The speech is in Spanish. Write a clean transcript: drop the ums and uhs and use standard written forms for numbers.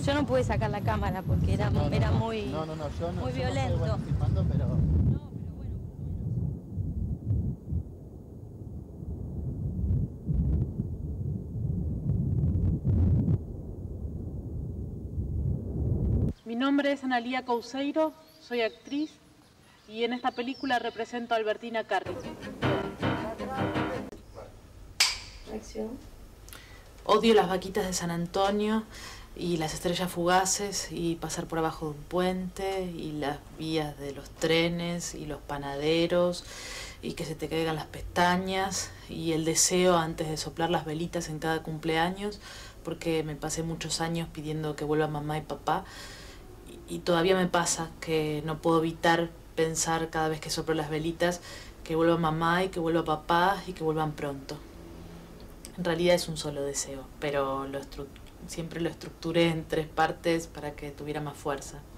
Yo no pude sacar la cámara porque era, era muy, yo no, muy yo violento. no soy bueno filmando, pero... No, pero bueno, por lo menos. Mi nombre es Analía Couseiro, soy actriz y en esta película represento a Albertina Carri. Acción. Odio las vaquitas de San Antonio y las estrellas fugaces y pasar por abajo de un puente y las vías de los trenes y los panaderos y que se te caigan las pestañas y el deseo antes de soplar las velitas en cada cumpleaños, porque me pasé muchos años pidiendo que vuelvan mamá y papá y todavía me pasa que no puedo evitar pensar cada vez que soplo las velitas que vuelva mamá y que vuelva papá y que vuelvan pronto. En realidad es un solo deseo, pero siempre lo estructuré en 3 partes para que tuviera más fuerza.